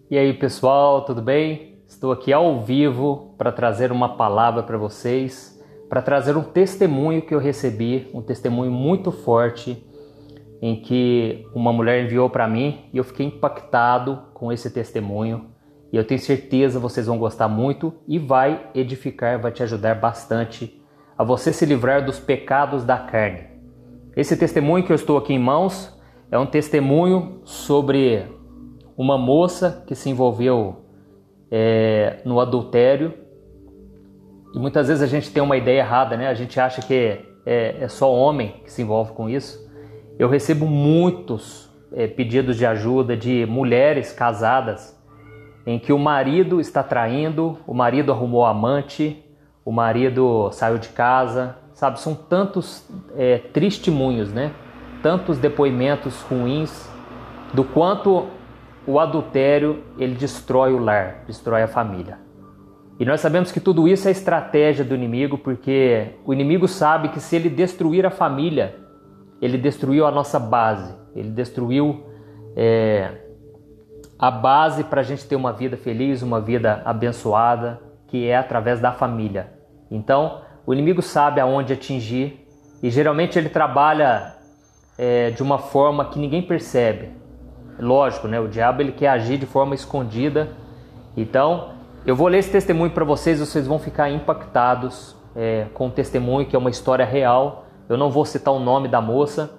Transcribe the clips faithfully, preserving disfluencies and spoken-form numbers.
E aí pessoal, tudo bem? Estou aqui ao vivo para trazer uma palavra para vocês, para trazer um testemunho que eu recebi, um testemunho muito forte, em que uma mulher enviou para mim e eu fiquei impactado com esse testemunho. E eu tenho certeza que vocês vão gostar muito e vai edificar, vai te ajudar bastante a você se livrar dos pecados da carne. Esse testemunho que eu estou aqui em mãos é um testemunho sobre uma moça que se envolveu é, no adultério. E muitas vezes a gente tem uma ideia errada, né? A gente acha que é, é só homem que se envolve com isso. Eu recebo muitos é, pedidos de ajuda de mulheres casadas em que o marido está traindo, o marido arrumou amante, o marido saiu de casa, sabe? São tantos é, testemunhos, né? Tantos depoimentos ruins do quanto o adultério ele destrói o lar, destrói a família. E nós sabemos que tudo isso é estratégia do inimigo, porque o inimigo sabe que se ele destruir a família, ele destruiu a nossa base, ele destruiu é, a base para a gente ter uma vida feliz, uma vida abençoada, que é através da família. Então, o inimigo sabe aonde atingir e geralmente ele trabalha é, de uma forma que ninguém percebe. Lógico, né? O diabo ele quer agir de forma escondida. Então, eu vou ler esse testemunho para vocês, vocês vão ficar impactados é, com o testemunho, que é uma história real. Eu não vou citar o nome da moça,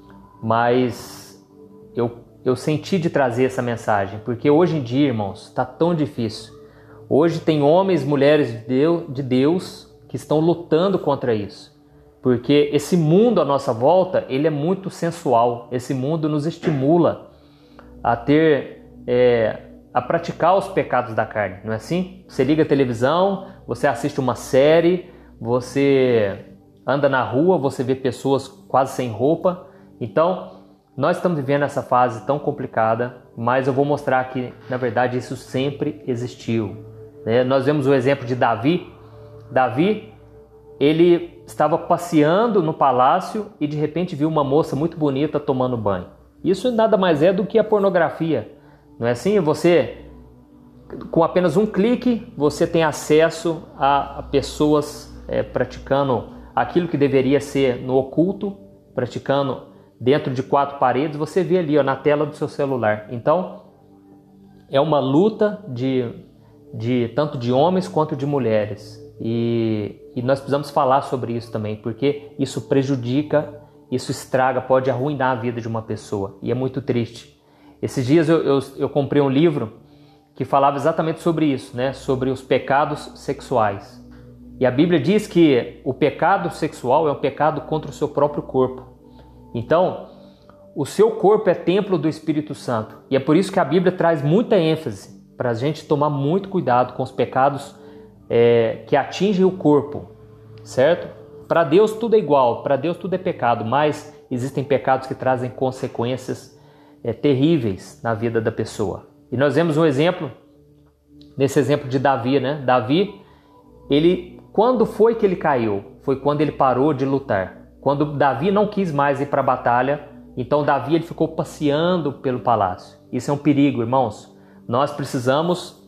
mas eu Eu senti de trazer essa mensagem, porque hoje em dia, irmãos, está tão difícil. Hoje tem homens e mulheres de Deus que estão lutando contra isso. Porque esse mundo à nossa volta, ele é muito sensual. Esse mundo nos estimula a ter, é, a praticar os pecados da carne, não é assim? Você liga a televisão, você assiste uma série, você anda na rua, você vê pessoas quase sem roupa. Então, nós estamos vivendo essa fase tão complicada, mas eu vou mostrar que, na verdade, isso sempre existiu. Né? Nós vemos o exemplo de Davi. Davi, ele estava passeando no palácio e de repente viu uma moça muito bonita tomando banho. Isso nada mais é do que a pornografia. Não é assim? Você, com apenas um clique, você tem acesso a, a pessoas é, praticando aquilo que deveria ser no oculto, praticando dentro de quatro paredes, você vê ali ó, na tela do seu celular. Então, é uma luta de, de tanto de homens quanto de mulheres. E, e nós precisamos falar sobre isso também, porque isso prejudica, isso estraga, pode arruinar a vida de uma pessoa. E é muito triste. Esses dias eu, eu, eu comprei um livro que falava exatamente sobre isso, né? Sobre os pecados sexuais. E a Bíblia diz que o pecado sexual é um pecado contra o seu próprio corpo. Então, o seu corpo é templo do Espírito Santo. E é por isso que a Bíblia traz muita ênfase para a gente tomar muito cuidado com os pecados é, que atingem o corpo, certo? Para Deus tudo é igual, para Deus tudo é pecado, mas existem pecados que trazem consequências é, terríveis na vida da pessoa. E nós vemos um exemplo, nesse exemplo de Davi, né? Davi, ele, quando foi que ele caiu? Foi quando ele parou de lutar. Quando Davi não quis mais ir para a batalha, então Davi ele ficou passeando pelo palácio. Isso é um perigo, irmãos. Nós precisamos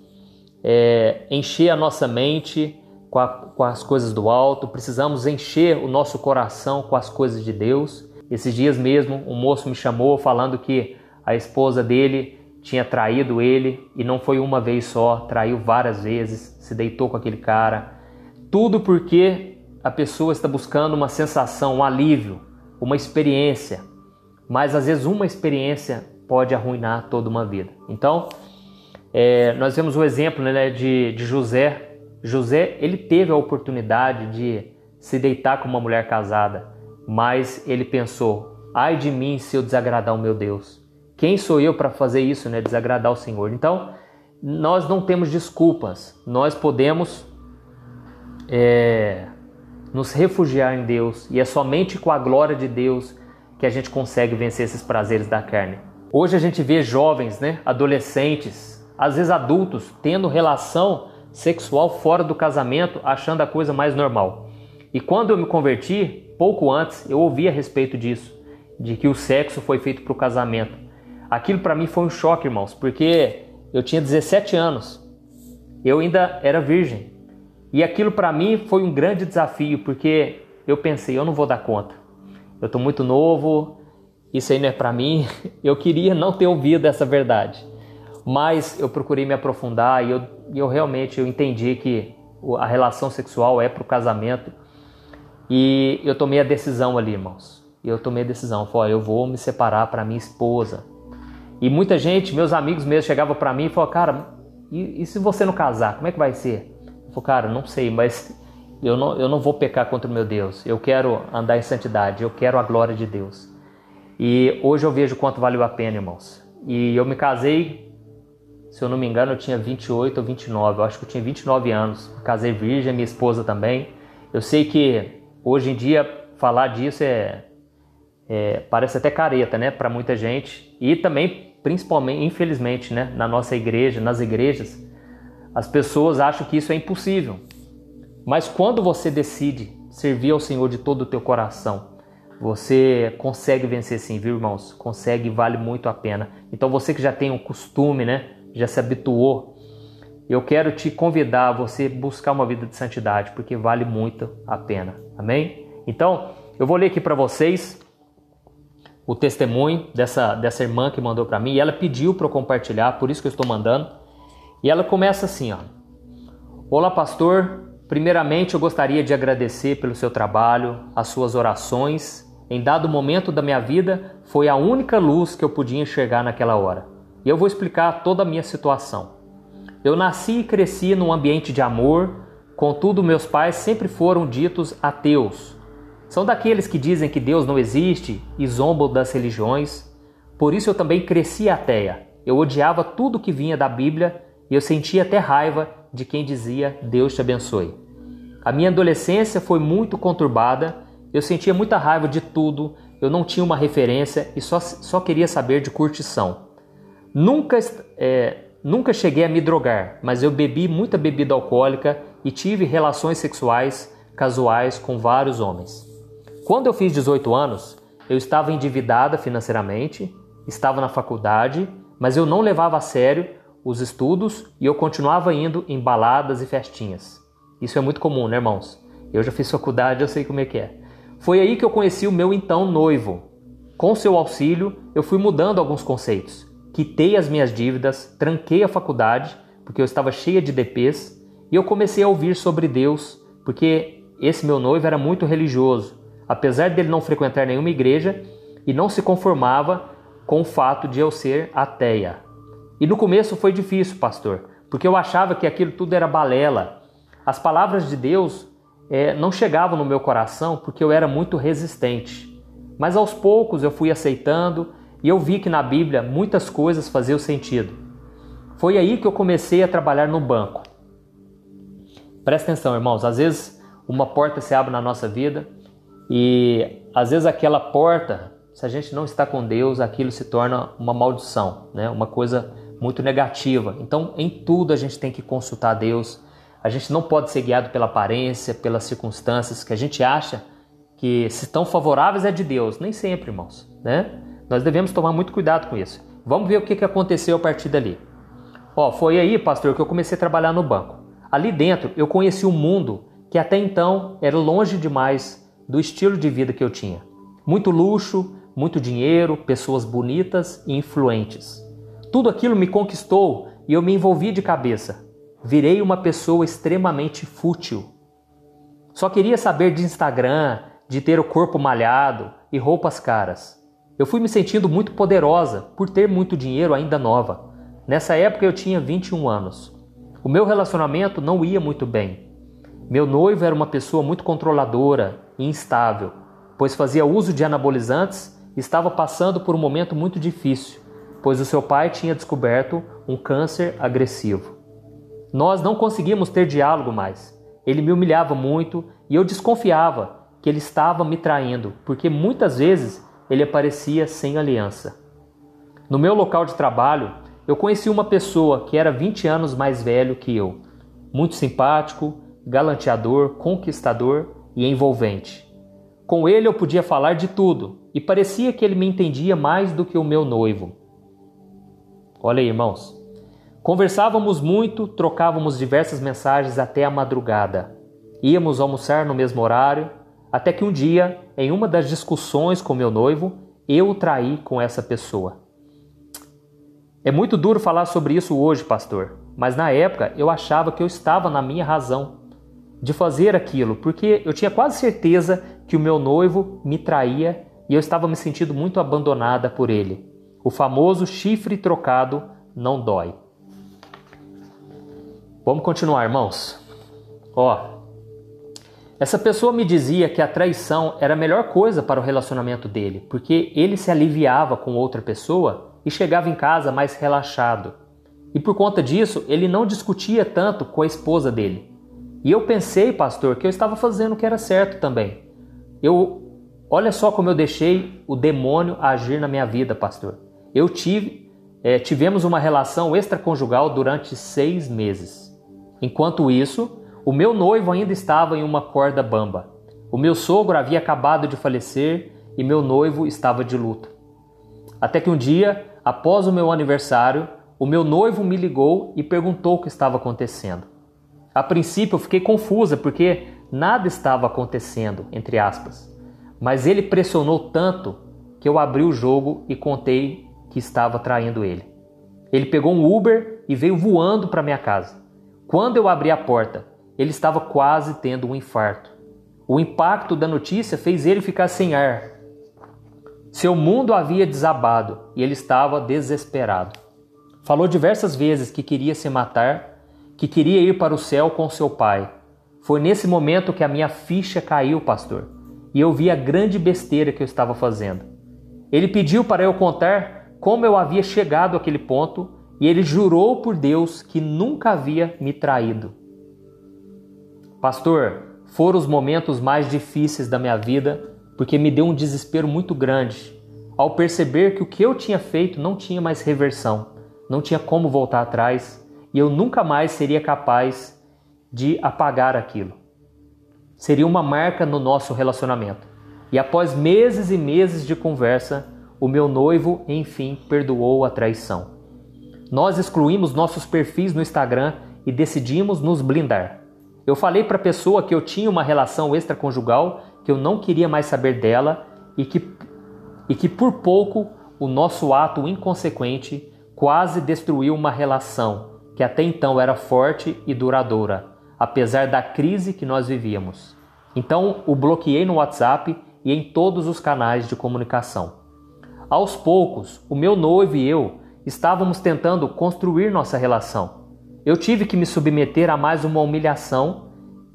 é, encher a nossa mente com, a, com as coisas do alto, precisamos encher o nosso coração com as coisas de Deus. Esses dias mesmo, um moço me chamou falando que a esposa dele tinha traído ele, e não foi uma vez só, traiu várias vezes, se deitou com aquele cara. Tudo porque a pessoa está buscando uma sensação, um alívio, uma experiência. Mas às vezes uma experiência pode arruinar toda uma vida. Então, é, nós vemos o exemplo né, de, de José. José, ele teve a oportunidade de se deitar com uma mulher casada, mas ele pensou, ai de mim se eu desagradar o meu Deus. Quem sou eu para fazer isso, né, desagradar o Senhor? Então, nós não temos desculpas. Nós podemos É, nos refugiar em Deus, e é somente com a glória de Deus que a gente consegue vencer esses prazeres da carne. Hoje a gente vê jovens, né, adolescentes, às vezes adultos, tendo relação sexual fora do casamento, achando a coisa mais normal. E quando eu me converti, pouco antes, eu ouvi a respeito disso, de que o sexo foi feito para o casamento. Aquilo para mim foi um choque, irmãos, porque eu tinha dezessete anos, eu ainda era virgem. E aquilo para mim foi um grande desafio, porque eu pensei, eu não vou dar conta. Eu estou muito novo, isso aí não é para mim. Eu queria não ter ouvido essa verdade. Mas eu procurei me aprofundar e eu, eu realmente eu entendi que a relação sexual é para o casamento. E eu tomei a decisão ali, irmãos. Eu tomei a decisão, falei, eu vou me separar para minha esposa. E muita gente, meus amigos mesmo, chegavam para mim e falavam, cara, e, e se você não casar, como é que vai ser? Eu falei, cara, não sei, mas eu não, eu não vou pecar contra o meu Deus. Eu quero andar em santidade, eu quero a glória de Deus. E hoje eu vejo quanto valeu a pena, irmãos. E eu me casei, se eu não me engano, eu tinha vinte e oito ou vinte e nove. Eu acho que eu tinha vinte e nove anos. Me casei virgem, minha esposa também. Eu sei que hoje em dia falar disso é, é parece até careta, né, para muita gente. E também, principalmente, infelizmente, né, na nossa igreja, nas igrejas, as pessoas acham que isso é impossível. Mas quando você decide servir ao Senhor de todo o teu coração, você consegue vencer sim, viu, irmãos? Consegue e vale muito a pena. Então você que já tem um costume, né, já se habituou, eu quero te convidar a você buscar uma vida de santidade, porque vale muito a pena. Amém? Então, eu vou ler aqui para vocês o testemunho dessa, dessa irmã que mandou para mim. E ela pediu para eu compartilhar, por isso que eu estou mandando. E ela começa assim, ó. Olá, pastor. Primeiramente, eu gostaria de agradecer pelo seu trabalho, as suas orações. Em dado momento da minha vida, foi a única luz que eu podia enxergar naquela hora. E eu vou explicar toda a minha situação. Eu nasci e cresci num ambiente de amor, contudo, meus pais sempre foram ditos ateus. São daqueles que dizem que Deus não existe e zombam das religiões. Por isso eu também cresci ateia. Eu odiava tudo que vinha da Bíblia e eu sentia até raiva de quem dizia Deus te abençoe. A minha adolescência foi muito conturbada, eu sentia muita raiva de tudo, eu não tinha uma referência e só, só queria saber de curtição. Nunca, é, nunca cheguei a me drogar, mas eu bebi muita bebida alcoólica e tive relações sexuais casuais com vários homens. Quando eu fiz dezoito anos, eu estava endividada financeiramente, estava na faculdade, mas eu não levava a sério os estudos e eu continuava indo em baladas e festinhas. Isso é muito comum, né, irmãos? Eu já fiz faculdade, eu sei como é que é. Foi aí que eu conheci o meu então noivo. Com seu auxílio, eu fui mudando alguns conceitos. Quitei as minhas dívidas, tranquei a faculdade, porque eu estava cheia de D Pês, e eu comecei a ouvir sobre Deus, porque esse meu noivo era muito religioso, apesar dele não frequentar nenhuma igreja e não se conformava com o fato de eu ser ateia. E no começo foi difícil, pastor, porque eu achava que aquilo tudo era balela. As palavras de Deus é, não chegavam no meu coração porque eu era muito resistente. Mas aos poucos eu fui aceitando e eu vi que na Bíblia muitas coisas faziam sentido. Foi aí que eu comecei a trabalhar no banco. Presta atenção, irmãos, às vezes uma porta se abre na nossa vida e às vezes aquela porta, se a gente não está com Deus, aquilo se torna uma maldição, né? Uma coisa muito negativa. Então, em tudo a gente tem que consultar Deus. A gente não pode ser guiado pela aparência, pelas circunstâncias que a gente acha que se estão favoráveis é de Deus. Nem sempre, irmãos, né? Nós devemos tomar muito cuidado com isso. Vamos ver o que aconteceu a partir dali. Ó, foi aí, pastor, que eu comecei a trabalhar no banco. Ali dentro eu conheci um mundo que até então era longe demais do estilo de vida que eu tinha. Muito luxo, muito dinheiro, pessoas bonitas e influentes. Tudo aquilo me conquistou e eu me envolvi de cabeça. Virei uma pessoa extremamente fútil. Só queria saber de Instagram, de ter o corpo malhado e roupas caras. Eu fui me sentindo muito poderosa por ter muito dinheiro ainda nova. Nessa época eu tinha vinte e um anos. O meu relacionamento não ia muito bem. Meu noivo era uma pessoa muito controladora e instável, pois fazia uso de anabolizantes e estava passando por um momento muito difícil, pois o seu pai tinha descoberto um câncer agressivo. Nós não conseguimos ter diálogo mais. Ele me humilhava muito e eu desconfiava que ele estava me traindo, porque muitas vezes ele aparecia sem aliança. No meu local de trabalho, eu conheci uma pessoa que era vinte anos mais velho que eu, muito simpático, galanteador, conquistador e envolvente. Com ele eu podia falar de tudo e parecia que ele me entendia mais do que o meu noivo. Olha aí, irmãos. Conversávamos muito, trocávamos diversas mensagens até a madrugada. Íamos almoçar no mesmo horário, até que um dia, em uma das discussões com meu noivo, eu o traí com essa pessoa. É muito duro falar sobre isso hoje, pastor, mas na época eu achava que eu estava na minha razão de fazer aquilo, porque eu tinha quase certeza que o meu noivo me traía e eu estava me sentindo muito abandonada por ele. O famoso chifre trocado não dói. Vamos continuar, irmãos. Ó, essa pessoa me dizia que a traição era a melhor coisa para o relacionamento dele, porque ele se aliviava com outra pessoa e chegava em casa mais relaxado. E por conta disso, ele não discutia tanto com a esposa dele. E eu pensei, pastor, que eu estava fazendo o que era certo também. Eu, olha só como eu deixei o demônio agir na minha vida, pastor. Eu tive, é, tivemos uma relação extraconjugal durante seis meses. Enquanto isso, o meu noivo ainda estava em uma corda bamba. O meu sogro havia acabado de falecer e meu noivo estava de luto. Até que um dia, após o meu aniversário, o meu noivo me ligou e perguntou o que estava acontecendo. A princípio eu fiquei confusa porque nada estava acontecendo, entre aspas. Mas ele pressionou tanto que eu abri o jogo e contei que estava traindo ele. Ele pegou um Uber e veio voando para minha casa. Quando eu abri a porta, ele estava quase tendo um infarto. O impacto da notícia fez ele ficar sem ar. Seu mundo havia desabado e ele estava desesperado. Falou diversas vezes que queria se matar, que queria ir para o céu com seu pai. Foi nesse momento que a minha ficha caiu, pastor, e eu vi a grande besteira que eu estava fazendo. Ele pediu para eu contar como eu havia chegado àquele ponto e ele jurou por Deus que nunca havia me traído. Pastor, foram os momentos mais difíceis da minha vida porque me deu um desespero muito grande ao perceber que o que eu tinha feito não tinha mais reversão, não tinha como voltar atrás e eu nunca mais seria capaz de apagar aquilo. Seria uma marca no nosso relacionamento. E após meses e meses de conversa, o meu noivo, enfim, perdoou a traição. Nós excluímos nossos perfis no Instagram e decidimos nos blindar. Eu falei para a pessoa que eu tinha uma relação extraconjugal, que eu não queria mais saber dela e que, e que por pouco o nosso ato inconsequente quase destruiu uma relação que até então era forte e duradoura, apesar da crise que nós vivíamos. Então o bloqueei no WhatsApp e em todos os canais de comunicação. Aos poucos, o meu noivo e eu estávamos tentando construir nossa relação. Eu tive que me submeter a mais uma humilhação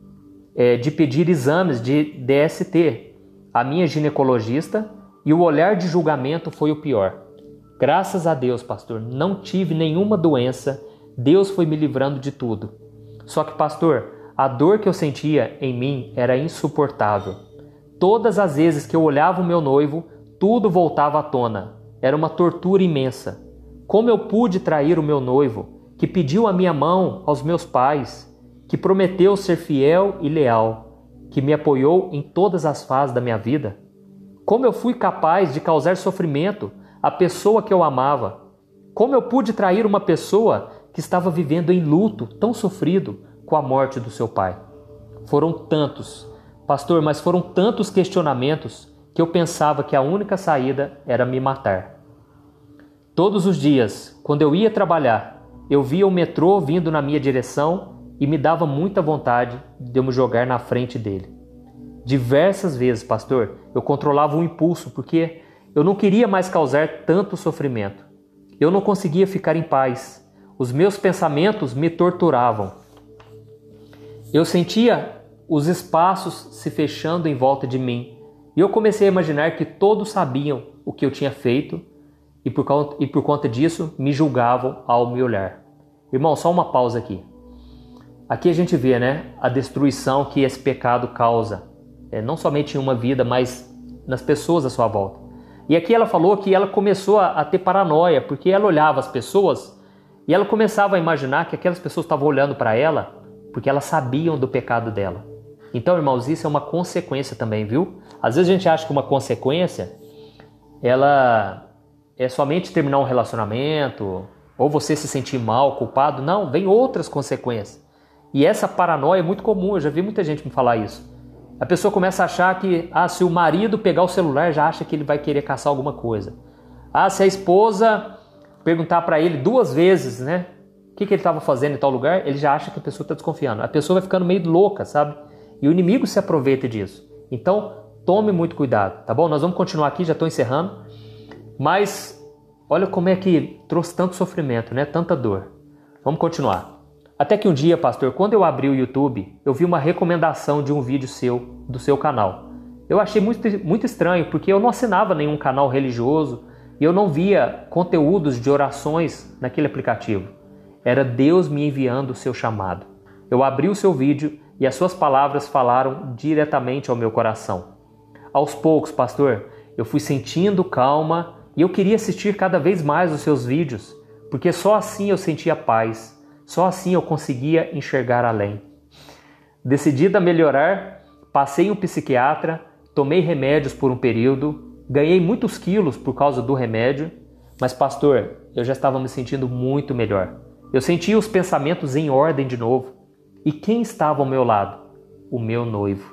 é, de pedir exames de D S T à minha ginecologista e o olhar de julgamento foi o pior. Graças a Deus, pastor, não tive nenhuma doença, Deus foi me livrando de tudo. Só que, pastor, a dor que eu sentia em mim era insuportável. Todas as vezes que eu olhava o meu noivo, tudo voltava à tona. Era uma tortura imensa. Como eu pude trair o meu noivo, que pediu a minha mão aos meus pais, que prometeu ser fiel e leal, que me apoiou em todas as fases da minha vida? Como eu fui capaz de causar sofrimento à pessoa que eu amava? Como eu pude trair uma pessoa que estava vivendo em luto, tão sofrido, com a morte do seu pai? Foram tantos, pastor, mas foram tantos questionamentos que eu pensava que a única saída era me matar. Todos os dias, quando eu ia trabalhar, eu via o metrô vindo na minha direção e me dava muita vontade de eu me jogar na frente dele. Diversas vezes, pastor, eu controlava o impulso porque eu não queria mais causar tanto sofrimento. Eu não conseguia ficar em paz. Os meus pensamentos me torturavam. Eu sentia os espaços se fechando em volta de mim e eu comecei a imaginar que todos sabiam o que eu tinha feito e por, conta, e por conta disso me julgavam ao me olhar. Irmão, só uma pausa aqui. Aqui a gente vê, né, a destruição que esse pecado causa, é, não somente em uma vida, mas nas pessoas à sua volta. E aqui ela falou que ela começou a, a ter paranoia, porque ela olhava as pessoas e ela começava a imaginar que aquelas pessoas estavam olhando para ela porque elas sabiam do pecado dela. Então, irmãos, isso é uma consequência também, viu? Às vezes a gente acha que uma consequência, ela é somente terminar um relacionamento, ou você se sentir mal, culpado. Não, vem outras consequências. E essa paranoia é muito comum, eu já vi muita gente me falar isso. A pessoa começa a achar que, ah, se o marido pegar o celular, já acha que ele vai querer caçar alguma coisa. Ah, se a esposa perguntar para ele duas vezes, né, o que, que ele estava fazendo em tal lugar, ele já acha que a pessoa está desconfiando. A pessoa vai ficando meio louca, sabe? E o inimigo se aproveita disso. Então, tome muito cuidado, tá bom? Nós vamos continuar aqui, já estou encerrando. Mas, olha como é que trouxe tanto sofrimento, né? Tanta dor. Vamos continuar. Até que um dia, pastor, quando eu abri o YouTube, eu vi uma recomendação de um vídeo seu, do seu canal. Eu achei muito, muito estranho, porque eu não assinava nenhum canal religioso e eu não via conteúdos de orações naquele aplicativo. Era Deus me enviando o seu chamado. Eu abri o seu vídeo e as suas palavras falaram diretamente ao meu coração. Aos poucos, pastor, eu fui sentindo calma e eu queria assistir cada vez mais os seus vídeos, porque só assim eu sentia paz, só assim eu conseguia enxergar além. Decidida a melhorar, passei em um psiquiatra, tomei remédios por um período, ganhei muitos quilos por causa do remédio, mas pastor, eu já estava me sentindo muito melhor. Eu sentia os pensamentos em ordem de novo. E quem estava ao meu lado? O meu noivo.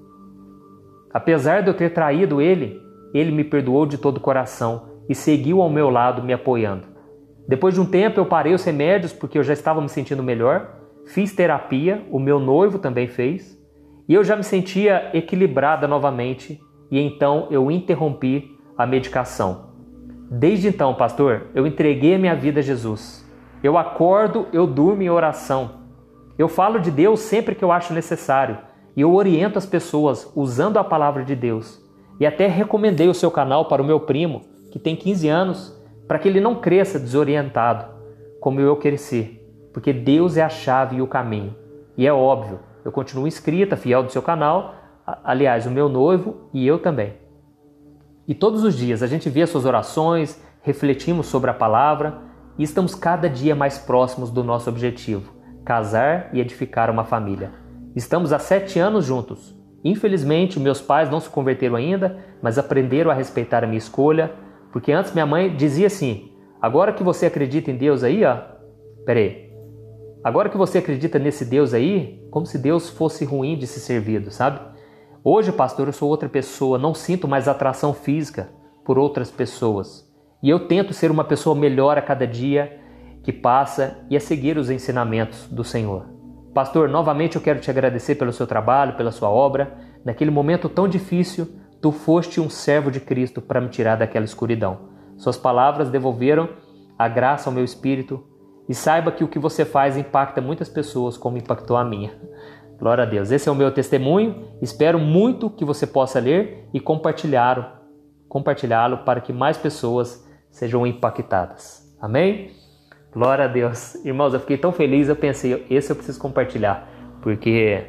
Apesar de eu ter traído ele, ele me perdoou de todo o coração e seguiu ao meu lado me apoiando. Depois de um tempo eu parei os remédios porque eu já estava me sentindo melhor, fiz terapia, o meu noivo também fez, e eu já me sentia equilibrada novamente, e então eu interrompi a medicação. Desde então, pastor, eu entreguei a minha vida a Jesus. Eu acordo, eu durmo em oração. Eu falo de Deus sempre que eu acho necessário, e eu oriento as pessoas usando a palavra de Deus. E até recomendei o seu canal para o meu primo, que tem quinze anos, para que ele não cresça desorientado, como eu cresci, porque Deus é a chave e o caminho. E é óbvio, eu continuo inscrita, fiel do seu canal, aliás, o meu noivo e eu também. E todos os dias a gente vê as suas orações, refletimos sobre a palavra e estamos cada dia mais próximos do nosso objetivo, casar e edificar uma família. Estamos há sete anos juntos. Infelizmente, meus pais não se converteram ainda, mas aprenderam a respeitar a minha escolha, porque antes minha mãe dizia assim, agora que você acredita em Deus aí, ó, peraí, agora que você acredita nesse Deus aí, como se Deus fosse ruim de ser servido, sabe? Hoje, pastor, eu sou outra pessoa, não sinto mais atração física por outras pessoas. E eu tento ser uma pessoa melhor a cada dia que passa e a seguir os ensinamentos do Senhor. Pastor, novamente eu quero te agradecer pelo seu trabalho, pela sua obra. Naquele momento tão difícil, tu foste um servo de Cristo para me tirar daquela escuridão. Suas palavras devolveram a graça ao meu espírito e saiba que o que você faz impacta muitas pessoas como impactou a minha. Glória a Deus. Esse é o meu testemunho. Espero muito que você possa ler e compartilhá-lo, compartilhá-lo para que mais pessoas sejam impactadas. Amém? Glória a Deus. Irmãos, eu fiquei tão feliz, eu pensei, esse eu preciso compartilhar, porque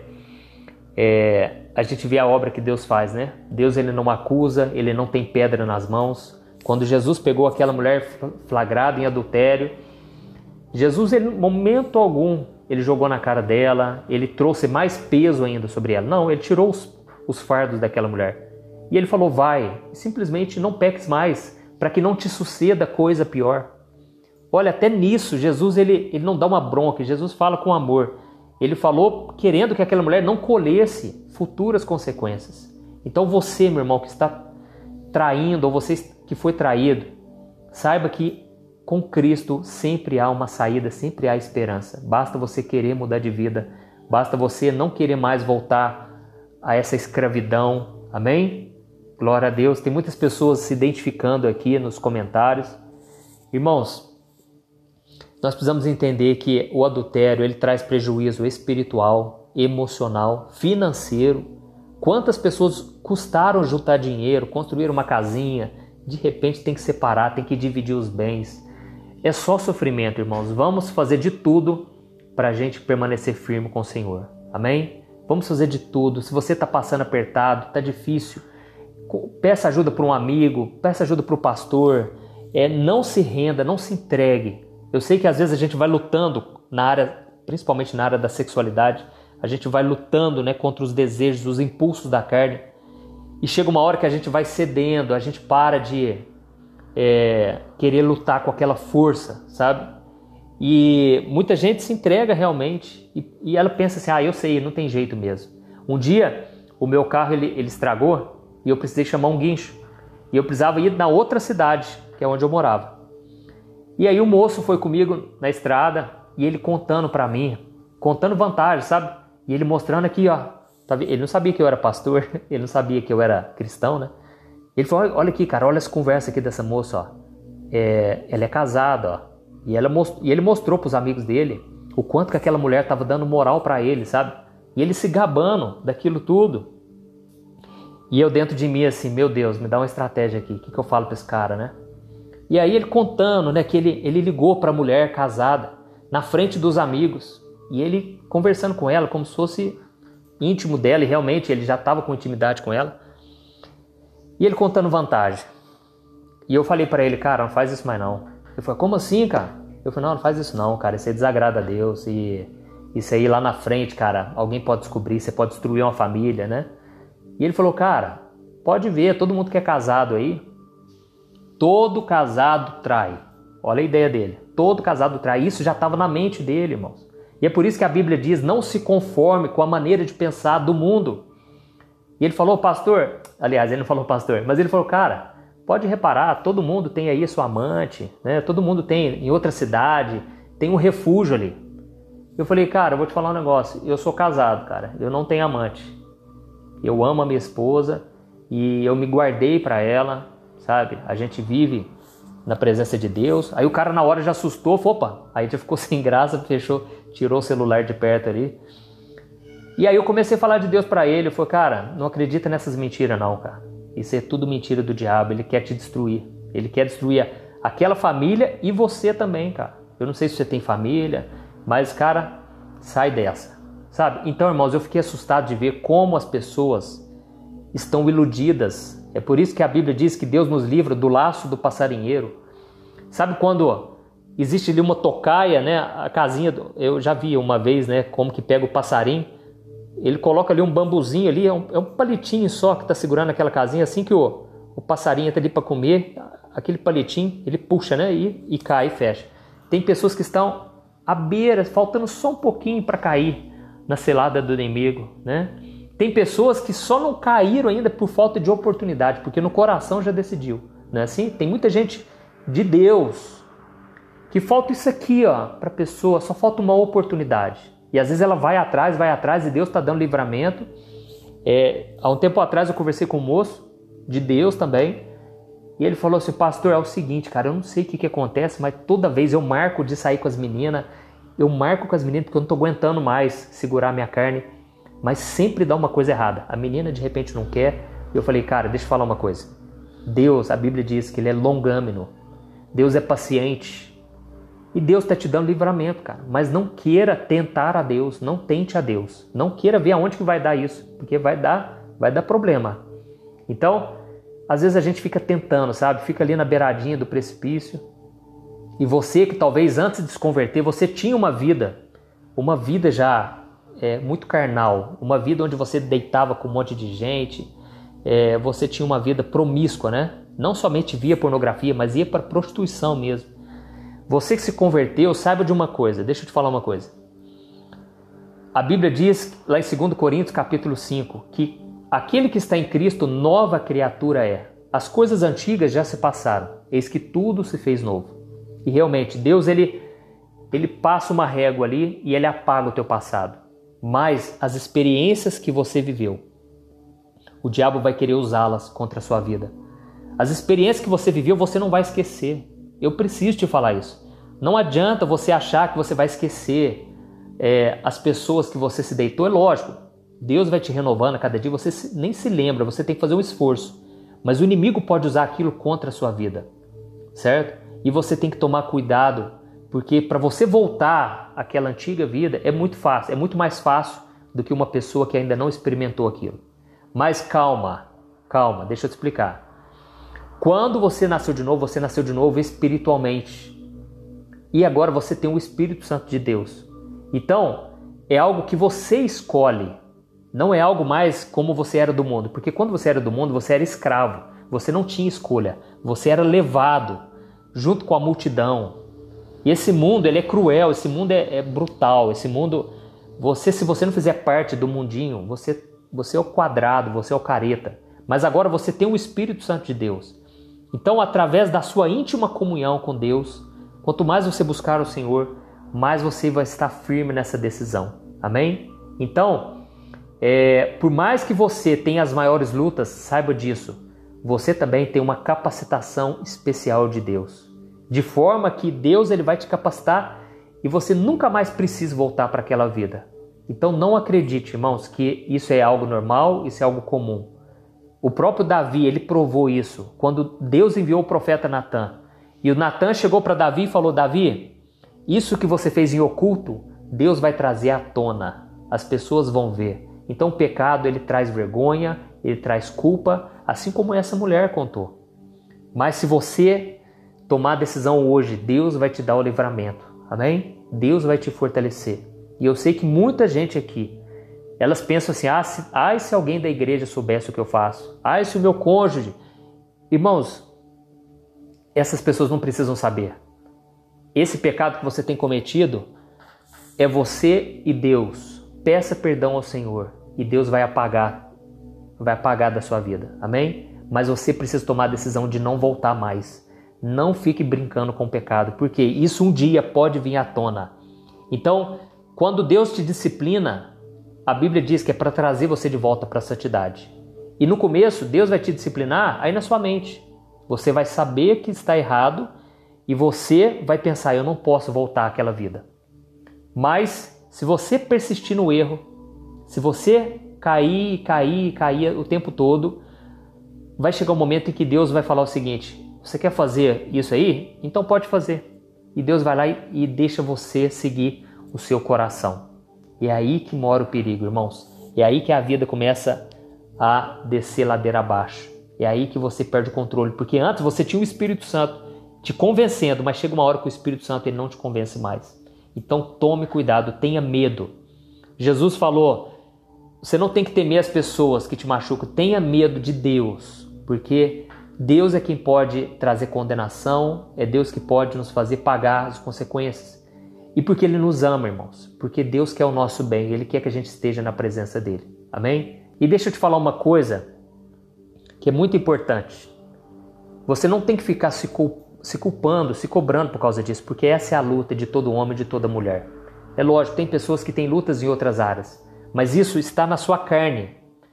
é, a gente vê a obra que Deus faz, né? Deus, ele não acusa, ele não tem pedra nas mãos. Quando Jesus pegou aquela mulher flagrada em adultério, Jesus, ele, em momento algum, ele jogou na cara dela, ele trouxe mais peso ainda sobre ela. Não, ele tirou os, os fardos daquela mulher. E ele falou, vai, simplesmente não peques mais, para que não te suceda coisa pior. Olha, até nisso, Jesus ele, ele não dá uma bronca, Jesus fala com amor. Ele falou querendo que aquela mulher não colhesse futuras consequências. Então você, meu irmão, que está traindo, ou você que foi traído, saiba que com Cristo sempre há uma saída, sempre há esperança. Basta você querer mudar de vida, basta você não querer mais voltar a essa escravidão. Amém? Glória a Deus. Tem muitas pessoas se identificando aqui nos comentários. Irmãos, nós precisamos entender que o adultério ele traz prejuízo espiritual, emocional, financeiro. Quantas pessoas custaram juntar dinheiro, construir uma casinha, de repente tem que separar, tem que dividir os bens. É só sofrimento, irmãos. Vamos fazer de tudo para a gente permanecer firme com o Senhor. Amém? Vamos fazer de tudo. Se você está passando apertado, está difícil, peça ajuda para um amigo, peça ajuda para o pastor. É, não se renda, não se entregue. Eu sei que às vezes a gente vai lutando na área, principalmente na área da sexualidade, a gente vai lutando, né, contra os desejos, os impulsos da carne, e chega uma hora que a gente vai cedendo, a gente para de é, querer lutar com aquela força, sabe? E muita gente se entrega realmente e, e ela pensa assim, ah, eu sei, não tem jeito mesmo. Um dia o meu carro ele, ele estragou e eu precisei chamar um guincho. E eu precisava ir na outra cidade, que é onde eu morava. E aí o moço foi comigo na estrada e ele contando pra mim, contando vantagens, sabe? E ele mostrando aqui, ó. Ele não sabia que eu era pastor, ele não sabia que eu era cristão, né? Ele falou, olha aqui, cara, olha essa conversa aqui dessa moça, ó. É, ela é casada, ó. E, ela most... e ele mostrou pros amigos dele o quanto que aquela mulher tava dando moral pra ele, sabe? E ele se gabando daquilo tudo. E eu dentro de mim assim, meu Deus, me dá uma estratégia aqui. O que, que eu falo pra esse cara, né? E aí ele contando, né, que ele, ele ligou pra mulher casada na frente dos amigos. E ele conversando com ela como se fosse íntimo dela. E realmente ele já estava com intimidade com ela. E ele contando vantagem. E eu falei pra ele, cara, não faz isso mais não. Ele falou, como assim, cara? Eu falei, não, não faz isso não, cara. Isso aí desagrada a Deus. E isso aí lá na frente, cara, alguém pode descobrir. Você pode destruir uma família, né? E ele falou, cara, pode ver, todo mundo que é casado aí, todo casado trai. Olha a ideia dele. Todo casado trai. Isso já estava na mente dele, irmãos. E é por isso que a Bíblia diz, não se conforme com a maneira de pensar do mundo. E ele falou, pastor, aliás, ele não falou pastor, mas ele falou, cara, pode reparar, todo mundo tem aí sua amante, né? Todo mundo tem em outra cidade, tem um refúgio ali. Eu falei, cara, eu vou te falar um negócio, eu sou casado, cara, eu não tenho amante. Eu amo a minha esposa e eu me guardei para ela, sabe? A gente vive na presença de Deus. Aí o cara na hora já assustou, falou, opa, aí já ficou sem graça, fechou, tirou o celular de perto ali. E aí eu comecei a falar de Deus para ele, eu falei, cara, não acredita nessas mentiras não, cara. Isso é tudo mentira do diabo, ele quer te destruir. Ele quer destruir aquela família e você também, cara. Eu não sei se você tem família, mas, cara, sai dessa. Sabe? Então, irmãos, eu fiquei assustado de ver como as pessoas estão iludidas. É por isso que a Bíblia diz que Deus nos livra do laço do passarinheiro. Sabe quando existe ali uma tocaia, né? A casinha, do... eu já vi uma vez, né? Como que pega o passarinho. Ele coloca ali um bambuzinho ali, é um, é um palitinho só que está segurando aquela casinha. Assim que o, o passarinho está ali para comer, aquele palitinho, ele puxa, né? E, e cai e fecha. Tem pessoas que estão à beira, faltando só um pouquinho para cair na cilada do inimigo, né? Tem pessoas que só não caíram ainda por falta de oportunidade, porque no coração já decidiu, não é assim? Tem muita gente de Deus que falta isso aqui, ó, para a pessoa, só falta uma oportunidade. E às vezes ela vai atrás, vai atrás e Deus está dando livramento. É, há um tempo atrás eu conversei com um moço de Deus também, e ele falou assim, pastor, é o seguinte, cara, eu não sei o que, que acontece, mas toda vez eu marco de sair com as meninas, eu marco com as meninas porque eu não estou aguentando mais segurar a minha carne, mas sempre dá uma coisa errada. A menina de repente não quer. Eu falei, cara, deixa eu falar uma coisa. Deus, a Bíblia diz que ele é longâmino. Deus é paciente. E Deus está te dando livramento, cara. Mas não queira tentar a Deus, não tente a Deus. Não queira ver aonde que vai dar isso, porque vai dar, vai dar problema. Então, às vezes a gente fica tentando, sabe? Fica ali na beiradinha do precipício. E você que talvez antes de se converter, você tinha uma vida, uma vida já é, muito carnal, uma vida onde você deitava com um monte de gente, é, você tinha uma vida promíscua, né? Não somente via pornografia, mas ia para prostituição mesmo. Você que se converteu, saiba de uma coisa, deixa eu te falar uma coisa. A Bíblia diz, lá em dois Coríntios capítulo cinco, que aquele que está em Cristo, nova criatura é. As coisas antigas já se passaram, eis que tudo se fez novo. E realmente, Deus ele, ele passa uma régua ali e ele apaga o teu passado. Mas as experiências que você viveu, o diabo vai querer usá-las contra a sua vida. As experiências que você viveu, você não vai esquecer. Eu preciso te falar isso. Não adianta você achar que você vai esquecer é, as pessoas que você se deitou. É lógico, Deus vai te renovando a cada dia, você se, nem se lembra, você tem que fazer um esforço. Mas o inimigo pode usar aquilo contra a sua vida, certo? E você tem que tomar cuidado, porque para você voltar àquela antiga vida é muito fácil, é muito mais fácil do que uma pessoa que ainda não experimentou aquilo. Mas calma, calma, deixa eu te explicar. Quando você nasceu de novo, você nasceu de novo espiritualmente. E agora você tem o Espírito Santo de Deus. Então, é algo que você escolhe. Não é algo mais como você era do mundo. Porque quando você era do mundo, você era escravo. Você não tinha escolha. Você era levado junto com a multidão. E esse mundo, ele é cruel, esse mundo é, é brutal, esse mundo, você, se você não fizer parte do mundinho, você, você é o quadrado, você é o careta. Mas agora você tem o Espírito Santo de Deus. Então, através da sua íntima comunhão com Deus, quanto mais você buscar o Senhor, mais você vai estar firme nessa decisão. Amém? Então, é, por mais que você tenha as maiores lutas, saiba disso. Você também tem uma capacitação especial de Deus. De forma que Deus ele vai te capacitar e você nunca mais precisa voltar para aquela vida. Então não acredite, irmãos, que isso é algo normal, isso é algo comum. O próprio Davi, ele provou isso. Quando Deus enviou o profeta Natã. E o Natã chegou para Davi e falou, Davi, isso que você fez em oculto, Deus vai trazer à tona. As pessoas vão ver. Então o pecado, ele traz vergonha, ele traz culpa, assim como essa mulher contou. Mas se você tomar a decisão hoje, Deus vai te dar o livramento. Amém? Deus vai te fortalecer. E eu sei que muita gente aqui, elas pensam assim, ah se, ah, se alguém da igreja soubesse o que eu faço. Ah, se o meu cônjuge... Irmãos, essas pessoas não precisam saber. Esse pecado que você tem cometido é você e Deus. Peça perdão ao Senhor e Deus vai apagar, vai apagar da sua vida. Amém? Mas você precisa tomar a decisão de não voltar mais. Não fique brincando com o pecado, porque isso um dia pode vir à tona. Então, quando Deus te disciplina, a Bíblia diz que é para trazer você de volta para a santidade. E no começo, Deus vai te disciplinar aí na sua mente. Você vai saber que está errado e você vai pensar, eu não posso voltar àquela vida. Mas, se você persistir no erro, se você cair, cair, cair o tempo todo, vai chegar um momento em que Deus vai falar o seguinte, você quer fazer isso aí? Então pode fazer. E Deus vai lá e, e deixa você seguir o seu coração. E é aí que mora o perigo, irmãos. É aí que a vida começa a descer ladeira abaixo. É aí que você perde o controle. Porque antes você tinha o Espírito Santo te convencendo, mas chega uma hora que o Espírito Santo ele não te convence mais. Então tome cuidado, tenha medo. Jesus falou, você não tem que temer as pessoas que te machucam, tenha medo de Deus. Porque Deus é quem pode trazer condenação, é Deus que pode nos fazer pagar as consequências. E porque Ele nos ama, irmãos. Porque Deus quer o nosso bem, Ele quer que a gente esteja na presença dEle. Amém? E deixa eu te falar uma coisa que é muito importante. Você não tem que ficar se, cul- se culpando, se cobrando por causa disso, porque essa é a luta de todo homem e de toda mulher. É lógico, tem pessoas que têm lutas em outras áreas, mas isso está na sua carne.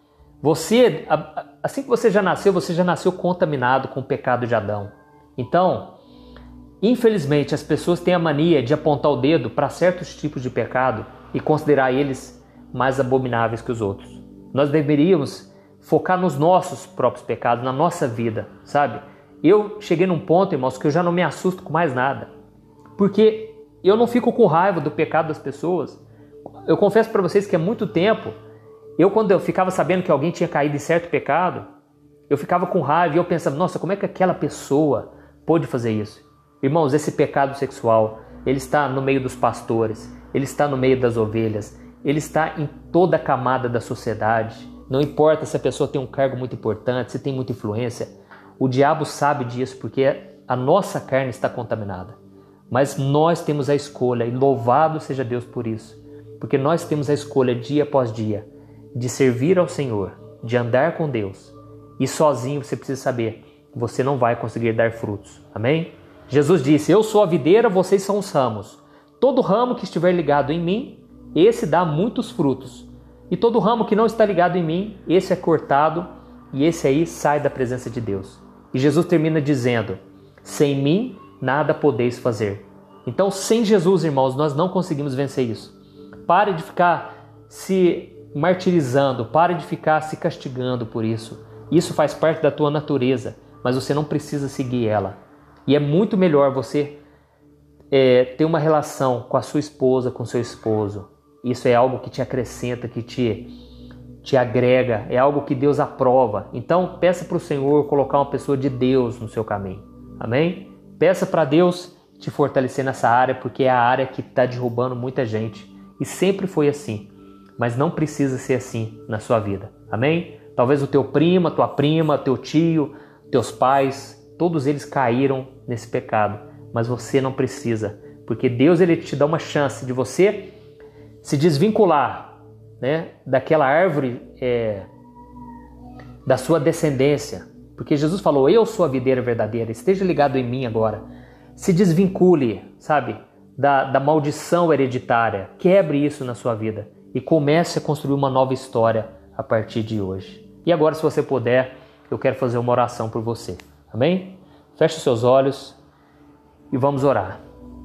Você, assim que você já nasceu, você já nasceu contaminado com o pecado de Adão. Então, infelizmente, as pessoas têm a mania de apontar o dedo para certos tipos de pecado e considerar eles mais abomináveis que os outros. Nós deveríamos focar nos nossos próprios pecados, na nossa vida, sabe? Eu cheguei num ponto, irmãos, que eu já não me assusto com mais nada. Porque eu não fico com raiva do pecado das pessoas. Eu confesso para vocês que há muito tempo, eu quando eu ficava sabendo que alguém tinha caído em certo pecado, eu ficava com raiva e eu pensava, nossa, como é que aquela pessoa pôde fazer isso? Irmãos, esse pecado sexual, ele está no meio dos pastores, ele está no meio das ovelhas, ele está em toda a camada da sociedade. Não importa se a pessoa tem um cargo muito importante, se tem muita influência, o diabo sabe disso porque a nossa carne está contaminada. Mas nós temos a escolha, e louvado seja Deus por isso, porque nós temos a escolha dia após dia de servir ao Senhor, de andar com Deus. E sozinho você precisa saber, você não vai conseguir dar frutos. Amém? Jesus disse, eu sou a videira, vocês são os ramos. Todo ramo que estiver ligado em mim, esse dá muitos frutos. E todo ramo que não está ligado em mim, esse é cortado e esse aí sai da presença de Deus. E Jesus termina dizendo, sem mim nada podeis fazer. Então, sem Jesus, irmãos, nós não conseguimos vencer isso. Pare de ficar se martirizando, pare de ficar se castigando por isso. Isso faz parte da tua natureza, mas você não precisa seguir ela. E é muito melhor você é, ter uma relação com a sua esposa, com o seu esposo. Isso é algo que te acrescenta, que te, te agrega, é algo que Deus aprova. Então, peça para o Senhor colocar uma pessoa de Deus no seu caminho. Amém? Peça para Deus te fortalecer nessa área, porque é a área que está derrubando muita gente. E sempre foi assim. Mas não precisa ser assim na sua vida. Amém? Talvez o teu primo, a tua prima, teu tio, teus pais, todos eles caíram nesse pecado. Mas você não precisa. Porque Deus ele te dá uma chance de você se desvincular, né, daquela árvore, é, da sua descendência. Porque Jesus falou, eu sou a videira verdadeira, esteja ligado em mim agora. Se desvincule, sabe, da, da maldição hereditária. Quebre isso na sua vida e comece a construir uma nova história a partir de hoje. E agora, se você puder, eu quero fazer uma oração por você. Amém? Feche os seus olhos e vamos orar.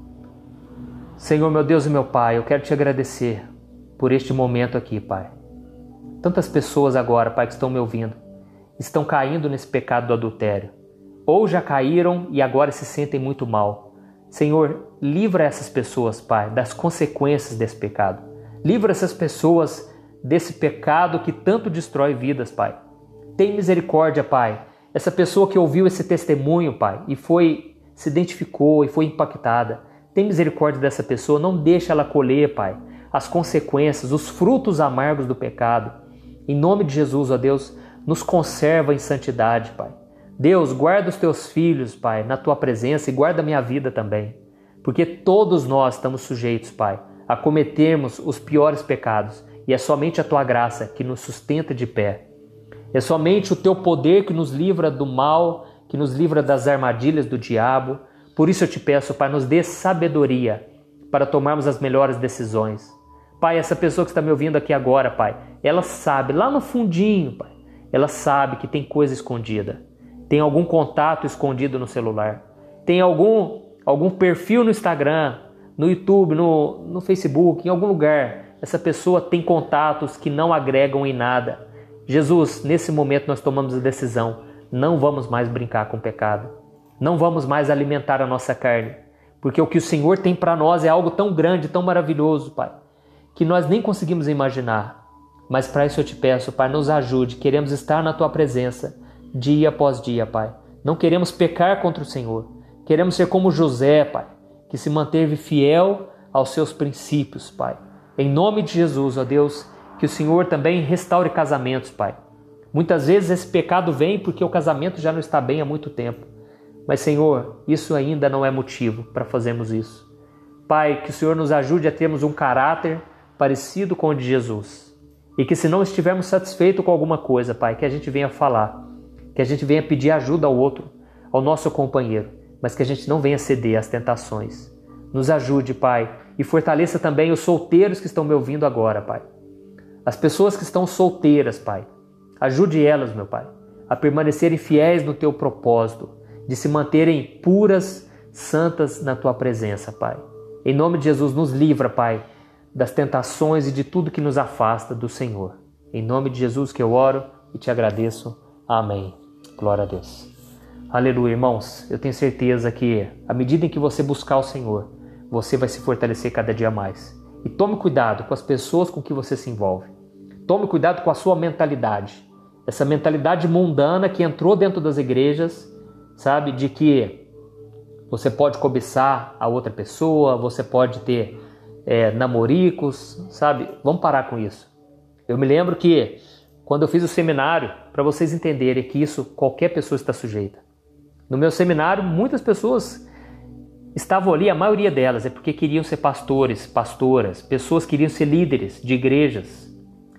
Senhor, meu Deus e meu Pai, eu quero te agradecer por este momento aqui, Pai. Tantas pessoas agora, Pai, que estão me ouvindo, estão caindo nesse pecado do adultério. Ou já caíram e agora se sentem muito mal. Senhor, livra essas pessoas, Pai, das consequências desse pecado. Livra essas pessoas desse pecado que tanto destrói vidas, Pai. Tem misericórdia, Pai. Essa pessoa que ouviu esse testemunho, Pai, e foi, se identificou e foi impactada. Tem misericórdia dessa pessoa, não deixa ela colher, Pai, as consequências, os frutos amargos do pecado. Em nome de Jesus, ó Deus, nos conserva em santidade, Pai. Deus, guarda os teus filhos, Pai, na tua presença e guarda a minha vida também. Porque todos nós estamos sujeitos, Pai, a cometermos os piores pecados e é somente a tua graça que nos sustenta de pé. É somente o teu poder que nos livra do mal, que nos livra das armadilhas do diabo. Por isso eu te peço, Pai, nos dê sabedoria para tomarmos as melhores decisões. Pai, essa pessoa que está me ouvindo aqui agora, Pai, ela sabe, lá no fundinho, Pai, ela sabe que tem coisa escondida. Tem algum contato escondido no celular. Tem algum, algum perfil no Instagram, no YouTube, no, no Facebook, em algum lugar. Essa pessoa tem contatos que não agregam em nada. Jesus, nesse momento nós tomamos a decisão. Não vamos mais brincar com o pecado. Não vamos mais alimentar a nossa carne. Porque o que o Senhor tem para nós é algo tão grande, tão maravilhoso, Pai, que nós nem conseguimos imaginar. Mas para isso eu te peço, Pai, nos ajude. Queremos estar na tua presença dia após dia, Pai. Não queremos pecar contra o Senhor. Queremos ser como José, Pai, que se manteve fiel aos seus princípios, Pai. Em nome de Jesus, ó Deus, que o Senhor também restaure casamentos, Pai. Muitas vezes esse pecado vem porque o casamento já não está bem há muito tempo. Mas, Senhor, isso ainda não é motivo para fazermos isso. Pai, que o Senhor nos ajude a termos um caráter parecido com o de Jesus. E que se não estivermos satisfeitos com alguma coisa, Pai, que a gente venha falar, que a gente venha pedir ajuda ao outro, ao nosso companheiro, mas que a gente não venha ceder às tentações. Nos ajude, Pai, e fortaleça também os solteiros que estão me ouvindo agora, Pai. As pessoas que estão solteiras, Pai, ajude elas, meu Pai, a permanecerem fiéis no Teu propósito, de se manterem puras, santas na Tua presença, Pai. Em nome de Jesus, nos livra, Pai, das tentações e de tudo que nos afasta do Senhor. Em nome de Jesus que eu oro e te agradeço. Amém. Glória a Deus. Aleluia, irmãos. Eu tenho certeza que, à medida em que você buscar o Senhor, você vai se fortalecer cada dia mais. E tome cuidado com as pessoas com que você se envolve. Tome cuidado com a sua mentalidade. Essa mentalidade mundana que entrou dentro das igrejas, sabe? De que você pode cobiçar a outra pessoa, você pode ter é, namoricos, sabe? Vamos parar com isso. Eu me lembro que quando eu fiz o seminário, para vocês entenderem que isso qualquer pessoa está sujeita. No meu seminário, muitas pessoas estavam ali, a maioria delas é porque queriam ser pastores, pastoras, pessoas queriam ser líderes de igrejas,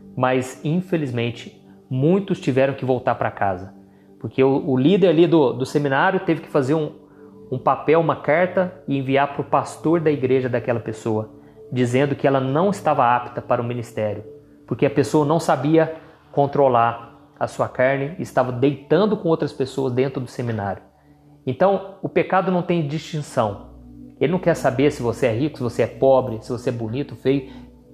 mas infelizmente muitos tiveram que voltar para casa, porque o, o líder ali do, do seminário teve que fazer um, um papel, uma carta e enviar para o pastor da igreja daquela pessoa, dizendo que ela não estava apta para o ministério, porque a pessoa não sabia controlar a sua carne e estava deitando com outras pessoas dentro do seminário. Então, o pecado não tem distinção. Ele não quer saber se você é rico, se você é pobre, se você é bonito, feio.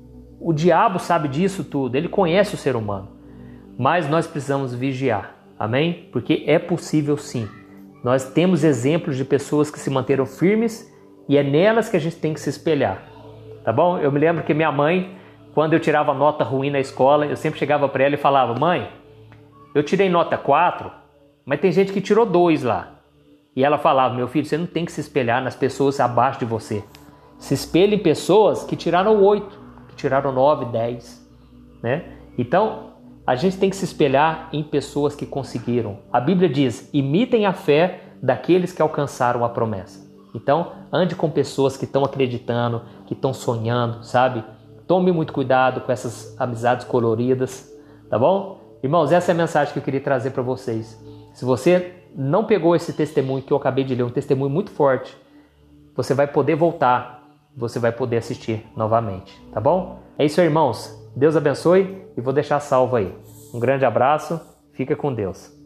O diabo sabe disso tudo, ele conhece o ser humano. Mas nós precisamos vigiar, amém? Porque é possível sim. Nós temos exemplos de pessoas que se manteram firmes e é nelas que a gente tem que se espelhar, tá bom? Eu me lembro que minha mãe, quando eu tirava nota ruim na escola, eu sempre chegava para ela e falava: mãe, eu tirei nota quatro, mas tem gente que tirou dois lá. E ela falava: meu filho, você não tem que se espelhar nas pessoas abaixo de você. Se espelhe em pessoas que tiraram oito, que tiraram nove, dez, né? Então, a gente tem que se espelhar em pessoas que conseguiram. A Bíblia diz: imitem a fé daqueles que alcançaram a promessa. Então, ande com pessoas que estão acreditando, que estão sonhando, sabe? Tome muito cuidado com essas amizades coloridas, tá bom? Irmãos, essa é a mensagem que eu queria trazer para vocês. Se você não pegou esse testemunho que eu acabei de ler, um testemunho muito forte, você vai poder voltar, você vai poder assistir novamente, tá bom? É isso aí, irmãos. Deus abençoe e vou deixar salvo aí. Um grande abraço, fica com Deus.